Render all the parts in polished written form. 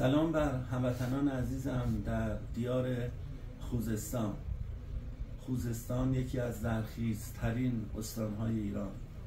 سلام بر هموطنان عزیزم در دیار خوزستان. خوزستان یکی از زرخیزترین استانهای ایران.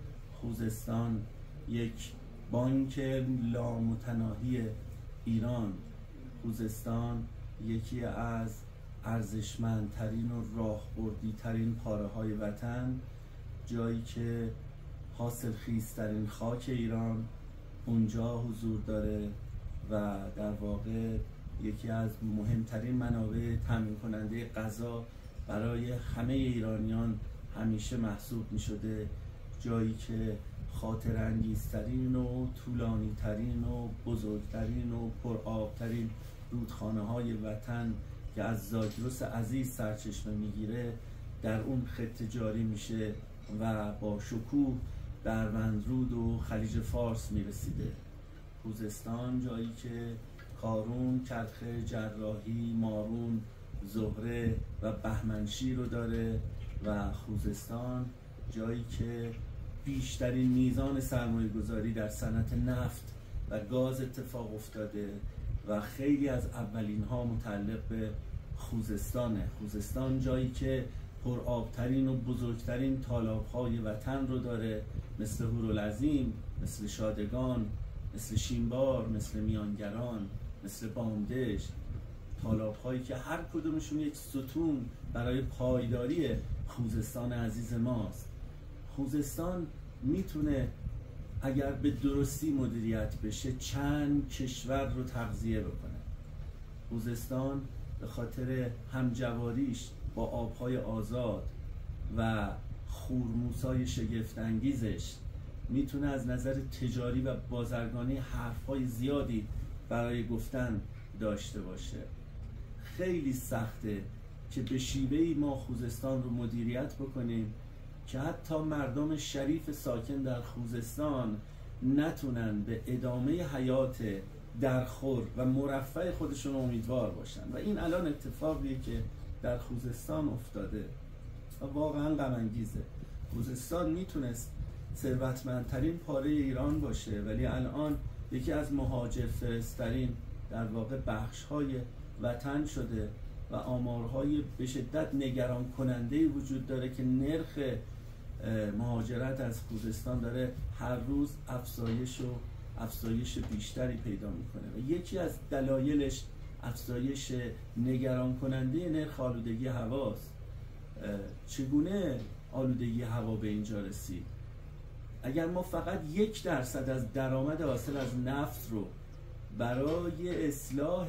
خوزستان یک بانک لامتناهی ایران. خوزستان یکی از ارزشمندترین و راهبردی‌ترین پاره‌های وطن، جایی که حاصلخیزترین خاک ایران اونجا حضور داره و در واقع یکی از مهمترین منابع تامین کننده غذا برای همه ایرانیان همیشه محسوب می شده. جایی که خاطر انگیزترین و طولانیترین و بزرگترین و پرآبترین رودخانه های وطن که از زاگرس عزیز سرچشمه میگیره در اون خطه جاری میشه و با شکوه دروندرود و خلیج فارس میرسیده. خوزستان جایی که کارون، کرخه، جراحی، مارون، زهره و بهمنشیر رو داره و خوزستان جایی که بیشترین میزان سرمایه گذاری در صنعت نفت و گاز اتفاق افتاده و خیلی از اولین ها متعلق به خوزستانه. خوزستان جایی که پرآبترین و بزرگترین تالاب‌های وطن رو داره، مثل هورالعظیم، مثل شادگان، مثل شینبار، مثل میانگران، مثل بامدشت، تالاب‌هایی که هر کدومشون یک ستون برای پایداری خوزستان عزیز ماست. خوزستان میتونه اگر به درستی مدیریت بشه چند کشور رو تغذیه بکنه. خوزستان به خاطر همجواریش با آبهای آزاد و خورموسای شگفت‌انگیزش میتونه از نظر تجاری و بازرگانی حرفهای زیادی برای گفتن داشته باشه. خیلی سخته که به شیوهی ما خوزستان رو مدیریت بکنیم که حتی مردم شریف ساکن در خوزستان نتونن به ادامه حیات درخور و مرفه خودشون امیدوار باشن و این الان اتفاقیه که در خوزستان افتاده و واقعا غم انگیزه. خوزستان میتونست ثروتمندترین پاره ایران باشه ولی الان یکی از مهاجر فرسترین در واقع بخش‌های وطن شده و آمارهای به شدت نگران کننده وجود داره که نرخ مهاجرت از خوزستان داره هر روز افزایش بیشتری پیدا میکنه و یکی از دلایلش افزایش نگران کننده نرخ آلودگی هواست. چگونه آلودگی هوا به اینجا رسید؟ اگر ما فقط 1% از درآمد حاصل از نفت رو برای اصلاح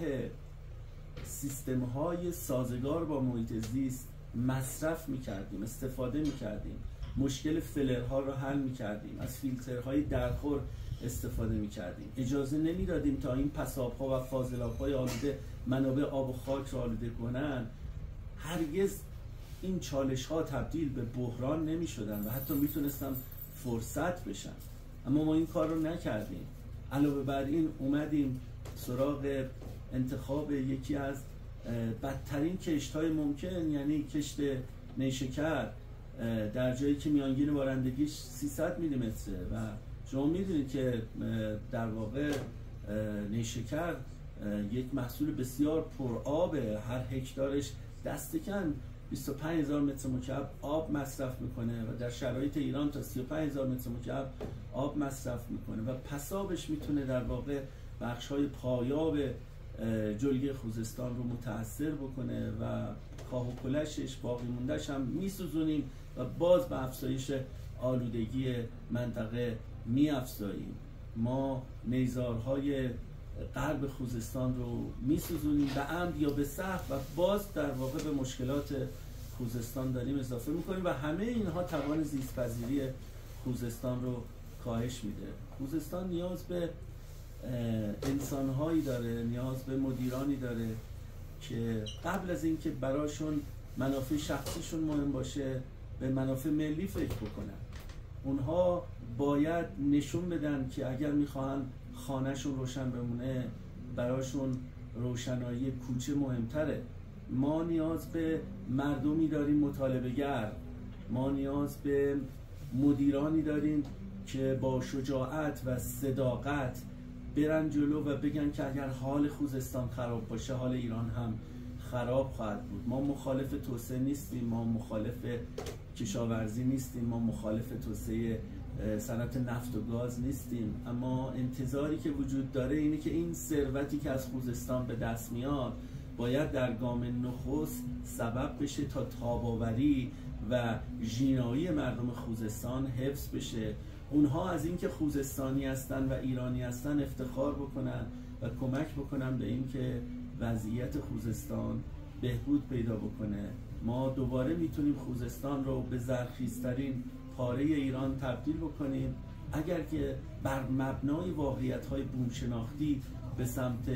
سیستم‌های سازگار با محیط زیست مصرف می‌کردیم، استفاده می‌کردیم، مشکل فلرها رو حل می‌کردیم، از فیلترهای درخور استفاده می‌کردیم، اجازه نمی‌دادیم تا این پساب‌ها و فاضلاب‌های آلوده منابع آب و خاک رو آلوده کنن، هرگز این چالش‌ها تبدیل به بحران نمی‌شدن و حتی می‌تونستن فرصت بشن. اما ما این کار رو نکردیم. علاوه بر این اومدیم سراغ انتخاب یکی از بدترین کشت‌های ممکن، یعنی کشت نیشکر، در جایی که میانگین بارندگیش 300 میلیمتره و شما میدونید که در واقع نیشکر یک محصول بسیار پرآبه. هر هکتارش دست کم 25,000 متر مکعب آب مصرف میکنه و در شرایط ایران تا 35,000 متر مکعب آب مصرف میکنه و پسابش میتونه در واقع بخش‌های پایاب جلگه خوزستان رو متاثر بکنه و کاه و کلشش باقی موندهش هم میسوزونیم و باز به افزایش آلودگی منطقه میافزاییم. ما نیزارهای غرب خوزستان رو میسوزونیم به عمد یا به سهو و باز در واقع به مشکلات خوزستان داریم اضافه میکنیم و همه اینها توان زیست‌پذیری خوزستان رو کاهش میده. خوزستان نیاز به انسانهایی داره، نیاز به مدیرانی داره که قبل از اینکه براشون منافع شخصیشون مهم باشه به منافع ملی فکر بکنن. اونها باید نشون بدن که اگر میخواهن خانهشون روشن بمونه براشون روشنایی کوچه مهمتره. ما نیاز به مردمی داریم مطالبه‌گر، ما نیاز به مدیرانی داریم که با شجاعت و صداقت برن جلو و بگن که اگر حال خوزستان خراب باشه حال ایران هم خراب خواهد بود. ما مخالف توسعه نیستیم، ما مخالف کشاورزی نیستیم، ما مخالف توسعه صنعت نفت و گاز نیستیم، اما انتظاری که وجود داره اینه که این ثروتی که از خوزستان به دست میاد باید در گام نخست سبب بشه تا تاب‌آوری و ژینایی مردم خوزستان حفظ بشه. اونها از اینکه خوزستانی هستن و ایرانی هستن افتخار بکنن و کمک بکنن به اینکه وضعیت خوزستان بهبود پیدا بکنه. ما دوباره میتونیم خوزستان رو به زرخیزترین پاره ایران تبدیل بکنیم اگر که بر مبنای واقعیت‌های بومشناختی به سمت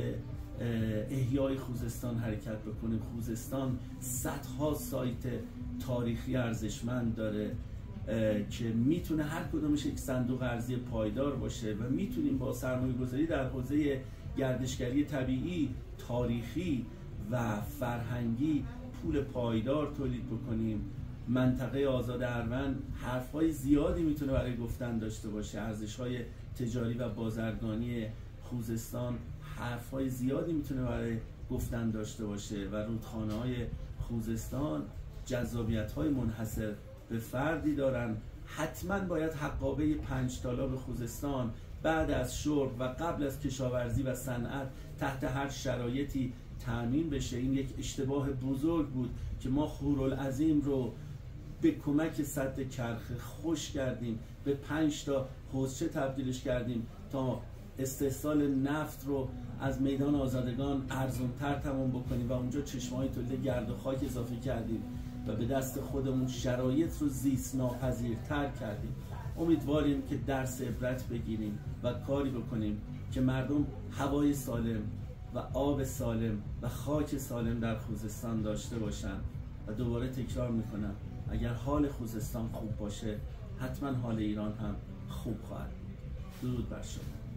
احیای خوزستان حرکت بکنیم. خوزستان صدها سایت تاریخی ارزشمند داره که میتونه هر کدومش یک صندوق ارزی پایدار باشه و میتونیم با سرمایه‌گذاری در حوزه گردشگری طبیعی، تاریخی و فرهنگی پول پایدار تولید بکنیم. منطقه آزاد اروند حرف‌های زیادی میتونه برای گفتن داشته باشه. ارزش‌های تجاری و بازرگانی خوزستان حرف‌های زیادی میتونه برای گفتن داشته باشه و رودخانه‌های خوزستان جذابیت‌های منحصر به فردی دارن. حتما باید حقابه 5 تالاب خوزستان بعد از شرب و قبل از کشاورزی و صنعت تحت هر شرایطی تأمین بشه. این یک اشتباه بزرگ بود که ما خورالعظیم رو به کمک سد کرخ خوش کردیم، به 5 تا حوضچه تبدیلش کردیم تا استحصال نفت رو از میدان آزادگان ارزان‌تر تمام بکنیم و اونجا چشمه‌های تولید گرد و خاک اضافه کردیم و به دست خودمون شرایط رو زیست ناپذیرتر کردیم. امیدواریم که درس عبرت بگیریم و کاری بکنیم که مردم هوای سالم و آب سالم و خاک سالم در خوزستان داشته باشن. و دوباره تکرار میکنم اگر حال خوزستان خوب باشه حتما حال ایران هم خوب خواهد. درود بر شما.